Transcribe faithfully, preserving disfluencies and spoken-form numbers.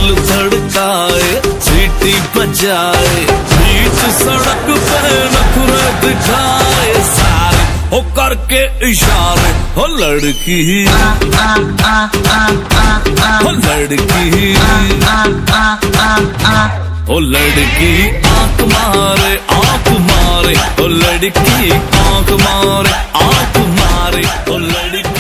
दिल धड़काए, सीटी बजाए, बीच सड़क पे नखरे दिखाए सारे, हो करके इशारे, हो लड़की हो लड़की हो लड़की आंख मारे आंख मारे, हो लड़की आंख मारे आंख मारे, हो लड़की।